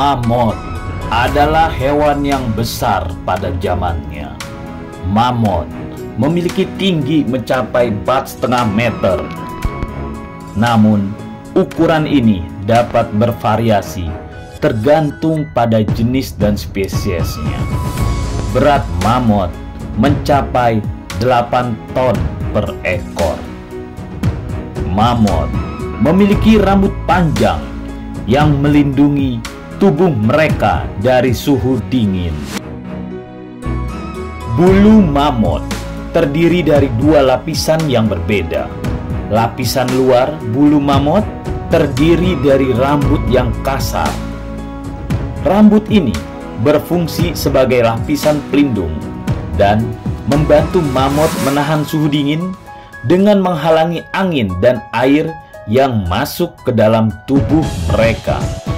Mammoth adalah hewan yang besar pada zamannya. Mammoth memiliki tinggi mencapai 4,5 meter. Namun, ukuran ini dapat bervariasi tergantung pada jenis dan spesiesnya. Berat mammoth mencapai 8 ton per ekor. Mammoth memiliki rambut panjang yang melindungi tubuh mereka dari suhu dingin. Bulu mammoth terdiri dari 2 lapisan yang berbeda. Lapisan luar bulu mammoth terdiri dari rambut yang kasar. Rambut ini berfungsi sebagai lapisan pelindung dan membantu mammoth menahan suhu dingin dengan menghalangi angin dan air yang masuk ke dalam tubuh mereka.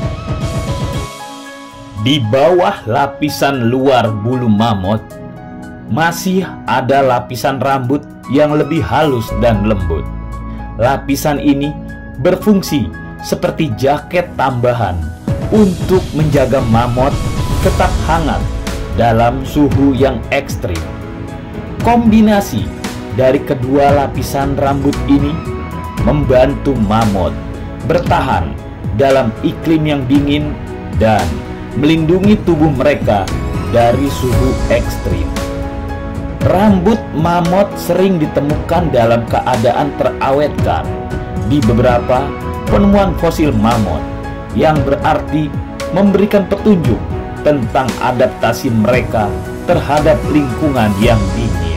Di bawah lapisan luar bulu mammoth masih ada lapisan rambut yang lebih halus dan lembut. Lapisan ini berfungsi seperti jaket tambahan untuk menjaga mammoth tetap hangat dalam suhu yang ekstrim. Kombinasi dari kedua lapisan rambut ini membantu mammoth bertahan dalam iklim yang dingin dan melindungi tubuh mereka dari suhu ekstrim. Rambut mammoth sering ditemukan dalam keadaan terawetkan di beberapa penemuan fosil mammoth, yang berarti memberikan petunjuk tentang adaptasi mereka terhadap lingkungan yang dingin.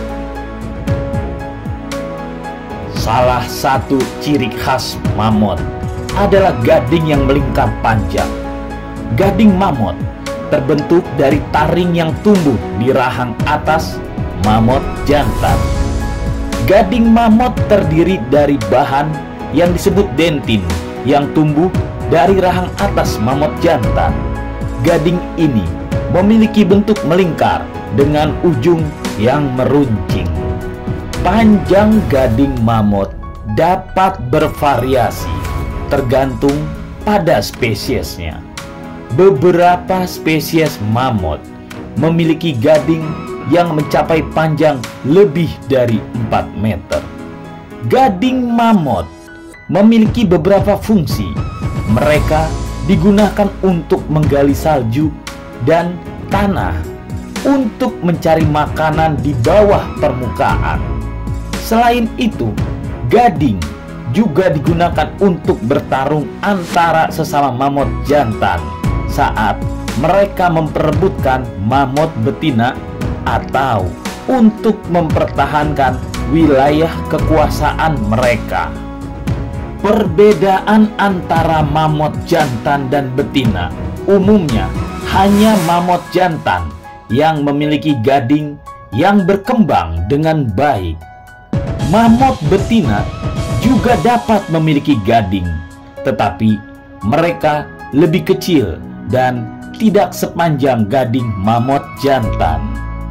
Salah satu ciri khas mammoth adalah gading yang melingkar panjang. Gading mammoth terbentuk dari taring yang tumbuh di rahang atas mammoth jantan. Gading mammoth terdiri dari bahan yang disebut dentin yang tumbuh dari rahang atas mammoth jantan. Gading ini memiliki bentuk melingkar dengan ujung yang meruncing. Panjang gading mammoth dapat bervariasi tergantung pada spesiesnya. Beberapa spesies mammoth memiliki gading yang mencapai panjang lebih dari 4 meter. Gading mammoth memiliki beberapa fungsi. Mereka digunakan untuk menggali salju dan tanah untuk mencari makanan di bawah permukaan. Selain itu, gading juga digunakan untuk bertarung antara sesama mammoth jantan saat mereka memperebutkan mammoth betina atau untuk mempertahankan wilayah kekuasaan mereka. Perbedaan antara mammoth jantan dan betina umumnya hanya mammoth jantan yang memiliki gading yang berkembang dengan baik. Mammoth betina juga dapat memiliki gading, tetapi mereka lebih kecil dan tidak sepanjang gading mammoth jantan.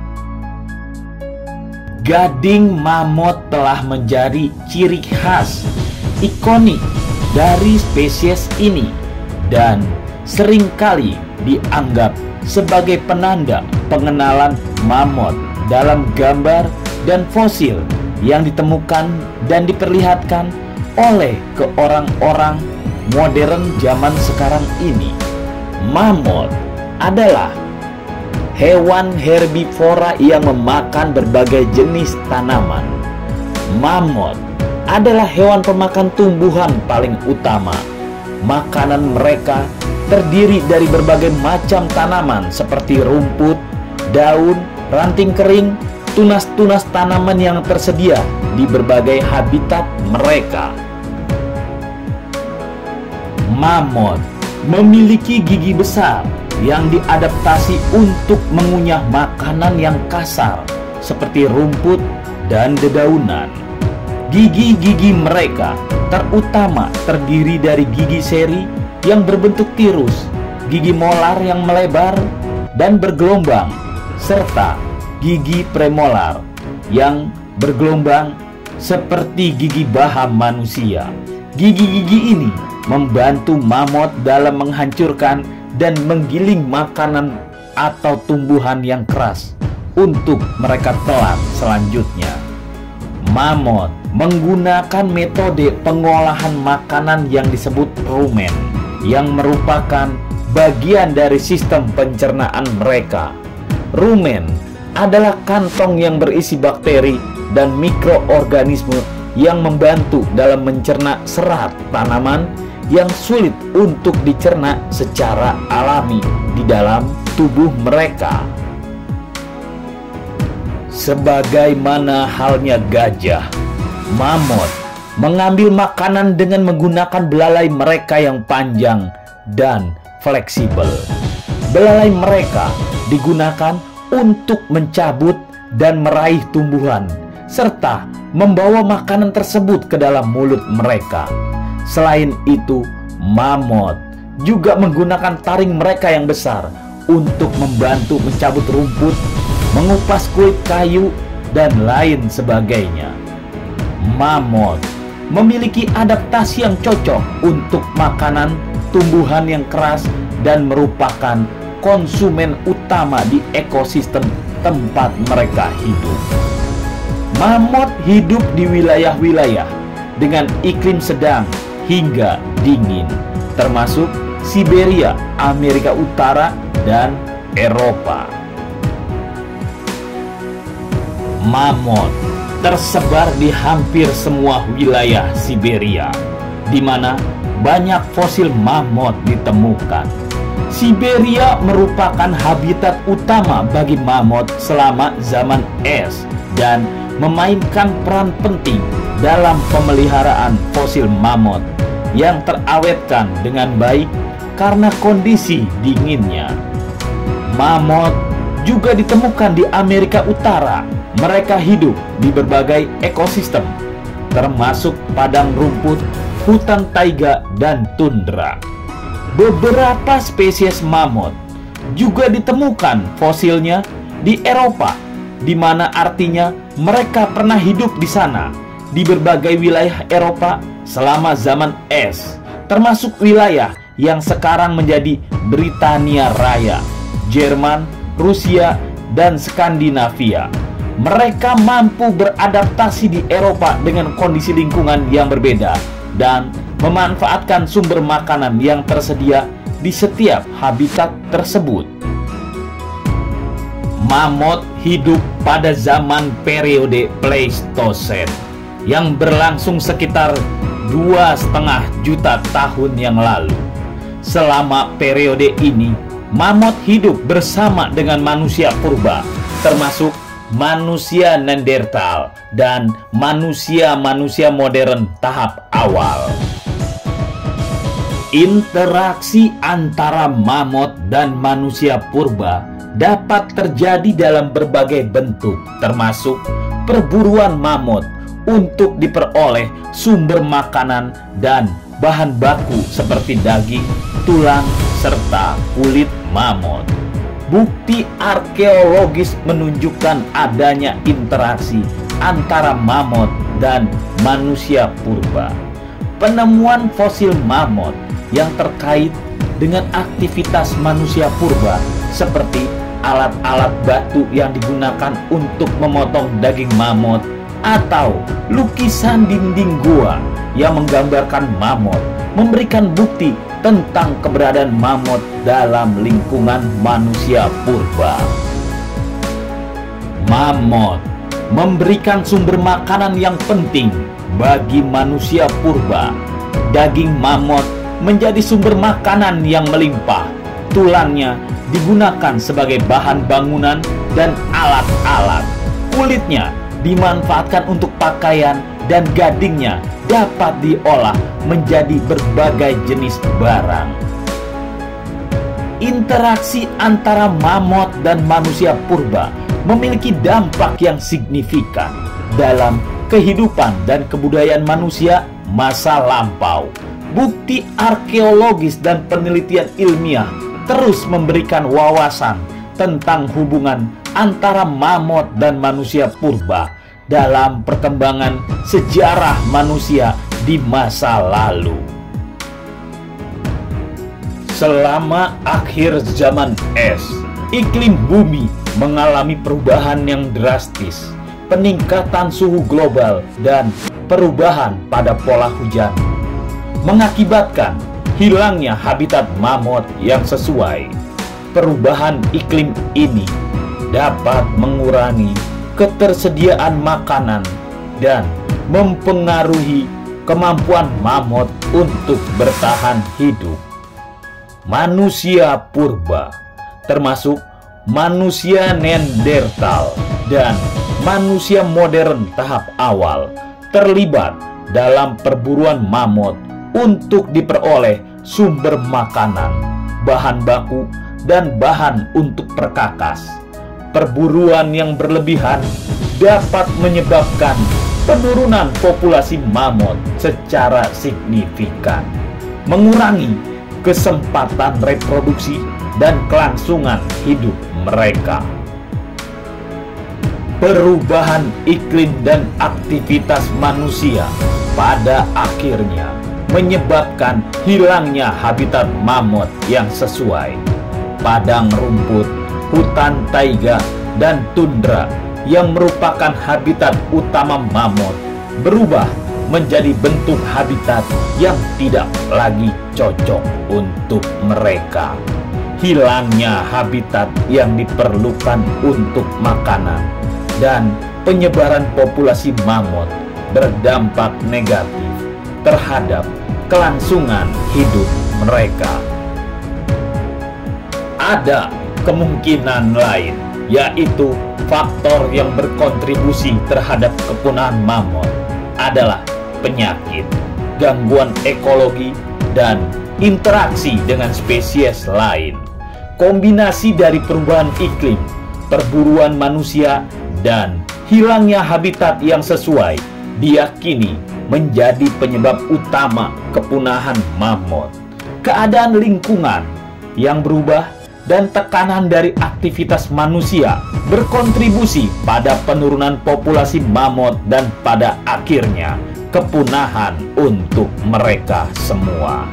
Gading mammoth telah menjadi ciri khas ikonik dari spesies ini dan seringkali dianggap sebagai penanda pengenalan mammoth dalam gambar dan fosil yang ditemukan dan diperlihatkan oleh ke orang-orang modern zaman sekarang ini. Mammoth adalah hewan herbivora yang memakan berbagai jenis tanaman. Mammoth adalah hewan pemakan tumbuhan paling utama. Makanan mereka terdiri dari berbagai macam tanaman seperti rumput, daun, ranting kering, tunas-tunas tanaman yang tersedia di berbagai habitat mereka. Mammoth memiliki gigi besar yang diadaptasi untuk mengunyah makanan yang kasar seperti rumput dan dedaunan. Gigi-gigi mereka terutama terdiri dari gigi seri yang berbentuk tirus, gigi molar yang melebar dan bergelombang, serta gigi premolar yang bergelombang seperti gigi baha manusia. Gigi-gigi ini membantu mammoth dalam menghancurkan dan menggiling makanan atau tumbuhan yang keras untuk mereka telan selanjutnya. Mamut menggunakan metode pengolahan makanan yang disebut rumen, yang merupakan bagian dari sistem pencernaan mereka. Rumen adalah kantong yang berisi bakteri dan mikroorganisme yang membantu dalam mencerna serat tanaman yang sulit untuk dicerna secara alami di dalam tubuh mereka. Sebagaimana halnya gajah, mamut mengambil makanan dengan menggunakan belalai mereka yang panjang dan fleksibel. Belalai mereka digunakan untuk mencabut dan meraih tumbuhan, serta membawa makanan tersebut ke dalam mulut mereka. Selain itu, mamut juga menggunakan taring mereka yang besar untuk membantu mencabut rumput, mengupas kulit kayu, dan lain sebagainya. Mamut memiliki adaptasi yang cocok untuk makanan tumbuhan yang keras dan merupakan konsumen utama di ekosistem tempat mereka hidup. Mamut hidup di wilayah-wilayah dengan iklim sedang hingga dingin, termasuk Siberia, Amerika Utara, dan Eropa. Mamut tersebar di hampir semua wilayah Siberia, di mana banyak fosil mamut ditemukan. Siberia merupakan habitat utama bagi mamut selama zaman es dan memainkan peran penting dalam pemeliharaan fosil mamut yang terawetkan dengan baik karena kondisi dinginnya. Mamut juga ditemukan di Amerika Utara. Mereka hidup di berbagai ekosistem, termasuk padang rumput, hutan taiga, dan tundra. Beberapa spesies mamut juga ditemukan fosilnya di Eropa, di mana artinya mereka pernah hidup di sana, di berbagai wilayah Eropa selama zaman es, termasuk wilayah yang sekarang menjadi Britania Raya, Jerman, Rusia, dan Skandinavia. Mereka mampu beradaptasi di Eropa dengan kondisi lingkungan yang berbeda dan memanfaatkan sumber makanan yang tersedia di setiap habitat tersebut. Mamut hidup pada zaman periode Pleistosen yang berlangsung sekitar 2,5 juta tahun yang lalu. Selama periode ini, mamut hidup bersama dengan manusia purba, termasuk manusia Neanderthal dan manusia modern tahap awal. Interaksi antara mamut dan manusia purba dapat terjadi dalam berbagai bentuk, termasuk perburuan mamut untuk diperoleh sumber makanan dan bahan baku seperti daging, tulang, serta kulit mamut. Bukti arkeologis menunjukkan adanya interaksi antara mamut dan manusia purba. Penemuan fosil mamut yang terkait dengan aktivitas manusia purba seperti alat-alat batu yang digunakan untuk memotong daging mamut atau lukisan dinding gua yang menggambarkan mamut memberikan bukti tentang keberadaan mamut dalam lingkungan manusia purba. Mamut memberikan sumber makanan yang penting bagi manusia purba. Daging mamut menjadi sumber makanan yang melimpah. Tulangnya digunakan sebagai bahan bangunan dan alat-alat. Kulitnya dimanfaatkan untuk pakaian dan gadingnya dapat diolah menjadi berbagai jenis barang. Interaksi antara mamut dan manusia purba memiliki dampak yang signifikan dalam kehidupan dan kebudayaan manusia masa lampau. Bukti arkeologis dan penelitian ilmiah terus memberikan wawasan tentang hubungan antara mamut dan manusia purba dalam perkembangan sejarah manusia di masa lalu. Selama akhir zaman es, iklim bumi mengalami perubahan yang drastis, peningkatan suhu global dan perubahan pada pola hujan, mengakibatkan hilangnya habitat mamut yang sesuai. Perubahan iklim ini dapat mengurangi ketersediaan makanan dan mempengaruhi kemampuan mamut untuk bertahan hidup. Manusia purba, termasuk manusia Neanderthal dan manusia modern tahap awal, terlibat dalam perburuan mamut untuk diperoleh sumber makanan, bahan baku, dan bahan untuk perkakas. Perburuan yang berlebihan dapat menyebabkan penurunan populasi mamut secara signifikan, mengurangi kesempatan reproduksi dan kelangsungan hidup mereka. Perubahan iklim dan aktivitas manusia pada akhirnya menyebabkan hilangnya habitat mamut yang sesuai. Padang rumput, hutan taiga, dan tundra yang merupakan habitat utama mamut berubah menjadi bentuk habitat yang tidak lagi cocok untuk mereka. Hilangnya habitat yang diperlukan untuk makanan dan penyebaran populasi mamut berdampak negatif terhadap kelangsungan hidup mereka. Ada kemungkinan lain, yaitu faktor yang berkontribusi terhadap kepunahan mamut adalah penyakit, gangguan ekologi, dan interaksi dengan spesies lain. Kombinasi dari perubahan iklim, perburuan manusia, dan hilangnya habitat yang sesuai diyakini menjadi penyebab utama kepunahan mamut. Keadaan lingkungan yang berubah dan tekanan dari aktivitas manusia berkontribusi pada penurunan populasi mamut dan pada akhirnya kepunahan untuk mereka semua.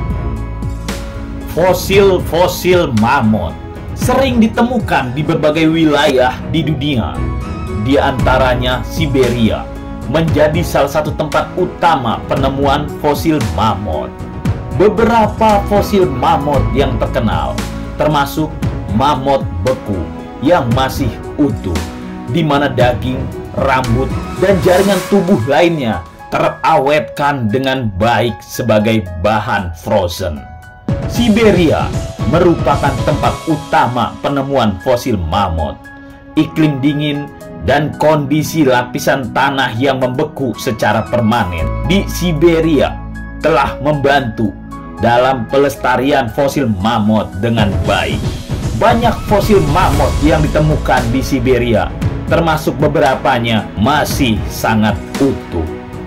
Fosil-fosil mamut sering ditemukan di berbagai wilayah di dunia, di antaranya Siberia menjadi salah satu tempat utama penemuan fosil mamut. Beberapa fosil mamut yang terkenal termasuk mamut beku yang masih utuh, di mana daging, rambut, dan jaringan tubuh lainnya terawetkan dengan baik sebagai bahan frozen. Siberia merupakan tempat utama penemuan fosil mamut. Iklim dingin dan kondisi lapisan tanah yang membeku secara permanen di Siberia telah membantu dalam pelestarian fosil mamut dengan baik. Banyak fosil mamut yang ditemukan di Siberia, termasuk beberapanya masih sangat utuh.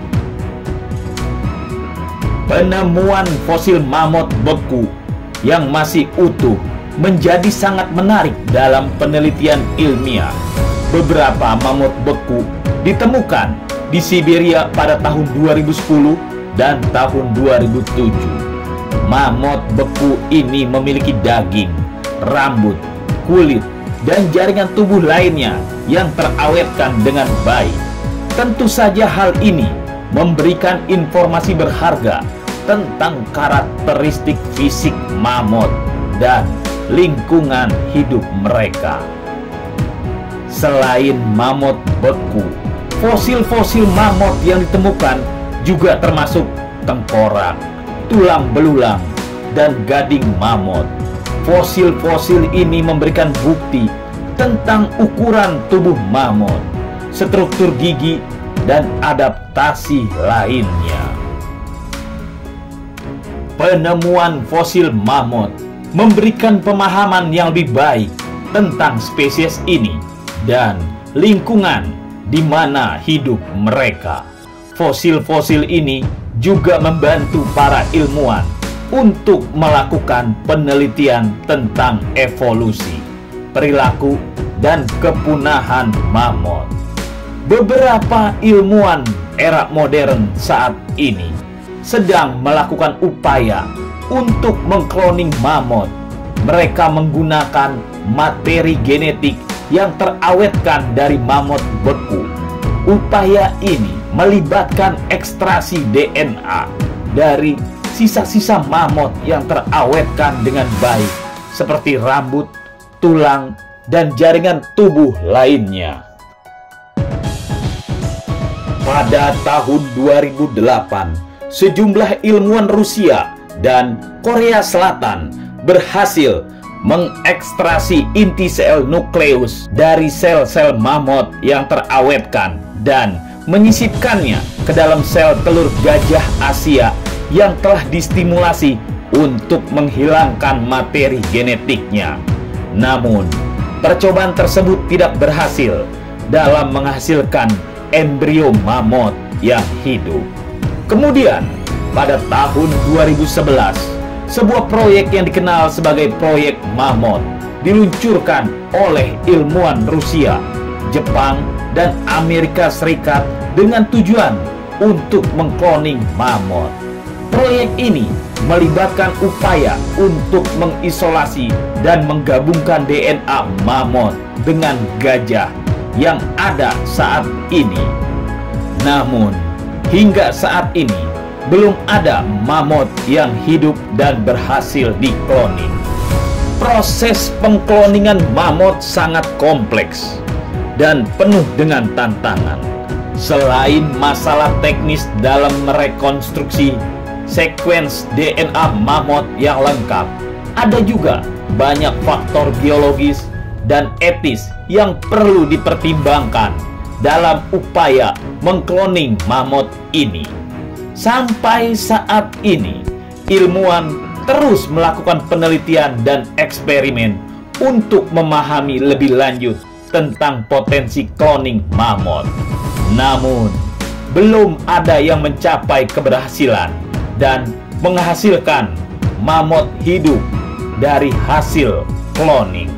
Penemuan fosil mamut beku yang masih utuh menjadi sangat menarik dalam penelitian ilmiah. Beberapa mamut beku ditemukan di Siberia pada tahun 2010 dan tahun 2007. Mamut beku ini memiliki daging, rambut, kulit, dan jaringan tubuh lainnya yang terawetkan dengan baik. Tentu saja hal ini memberikan informasi berharga tentang karakteristik fisik mamut dan lingkungan hidup mereka. Selain mamut beku, fosil-fosil mamut yang ditemukan juga termasuk tengkorak, tulang belulang, dan gading mamut. Fosil-fosil ini memberikan bukti tentang ukuran tubuh mamut, struktur gigi, dan adaptasi lainnya. Penemuan fosil mamut memberikan pemahaman yang lebih baik tentang spesies ini dan lingkungan di mana hidup mereka. Fosil-fosil ini juga membantu para ilmuwan untuk melakukan penelitian tentang evolusi, perilaku, dan kepunahan mamut. Beberapa ilmuwan era modern saat ini sedang melakukan upaya untuk mengkloning mamut. Mereka menggunakan materi genetik yang terawetkan dari mamut beku. Upaya ini melibatkan ekstraksi DNA dari sisa-sisa mamut yang terawetkan dengan baik, seperti rambut, tulang, dan jaringan tubuh lainnya. Pada tahun 2008, sejumlah ilmuwan Rusia dan Korea Selatan berhasil mengekstrasi inti sel nukleus dari sel-sel mamut yang terawetkan dan menyisipkannya ke dalam sel telur gajah Asia yang telah distimulasi untuk menghilangkan materi genetiknya. Namun, percobaan tersebut tidak berhasil dalam menghasilkan embrio mamut yang hidup. Kemudian, pada tahun 2011, sebuah proyek yang dikenal sebagai proyek mamut diluncurkan oleh ilmuwan Rusia, Jepang, dan Amerika Serikat dengan tujuan untuk mengkloning mamut. Proyek ini melibatkan upaya untuk mengisolasi dan menggabungkan DNA mamut dengan gajah yang ada saat ini. Namun, hingga saat ini belum ada mamut yang hidup dan berhasil dikloning. Proses pengkloningan mamut sangat kompleks dan penuh dengan tantangan. Selain masalah teknis dalam merekonstruksi sekuens DNA mamut yang lengkap, ada juga banyak faktor biologis dan etis yang perlu dipertimbangkan dalam upaya mengkloning mamut ini. Sampai saat ini, ilmuwan terus melakukan penelitian dan eksperimen untuk memahami lebih lanjut tentang potensi cloning mamut. Namun, belum ada yang mencapai keberhasilan dan menghasilkan mamut hidup dari hasil cloning.